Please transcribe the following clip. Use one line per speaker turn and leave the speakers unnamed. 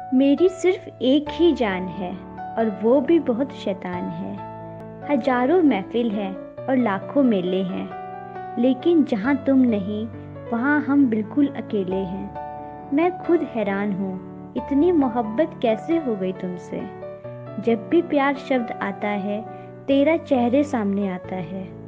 मेरी सिर्फ एक ही जान है और वो भी बहुत शैतान है। हजारों महफिल है और लाखों मेले हैं, लेकिन जहाँ तुम नहीं वहाँ हम बिल्कुल अकेले हैं। मैं खुद हैरान हूँ, इतनी मोहब्बत कैसे हो गई तुमसे। जब भी प्यार शब्द आता है तेरा चेहरे सामने आता है।